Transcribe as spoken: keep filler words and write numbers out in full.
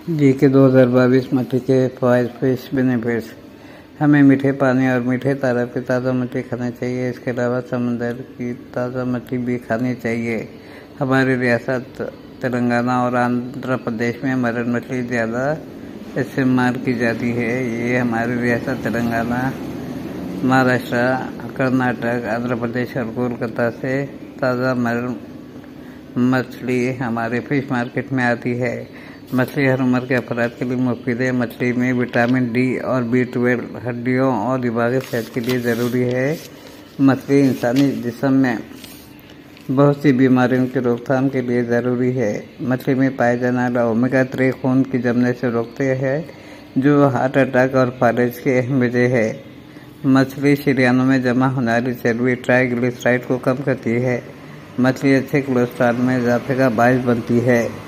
जी के दो हज़ार बाईस मछली के फ़वाइद फिश बेनिफिट्स। हमें मीठे पानी और मीठे तालाब की ताज़ा मछली खानी चाहिए। इसके अलावा समुद्र की ताज़ा मछली भी खानी चाहिए। हमारी रियासत तेलंगाना और आंध्र प्रदेश में मरन मछली ज़्यादा इस्तेमाल की जाती है। ये हमारी रियासत तेलंगाना, महाराष्ट्र, कर्नाटक, आंध्र प्रदेश और कोलकाता से ताज़ा मरन मछली हमारे फिश मार्केट में आती है। मछली हर उम्र के अफराद के लिए मुफीद है। मछली में विटामिन डी और बी ट्वेल्व हड्डियों और दिमागी सेहत के लिए ज़रूरी है। मछली इंसानी जिस्म में बहुत सी बीमारियों की रोकथाम के लिए ज़रूरी है। मछली में पाए जाने वाला ओमेगा थ्री खून की जमने से रोकते हैं, जो हार्ट अटैक और फालिज की अहम वजह है। मछली शरीरों में जमा होने वाली चर्बी ट्राइग्लिसराइड को कम करती है। मछली अच्छे कोलेस्ट्रॉल में इजाफे का बायस बनती है।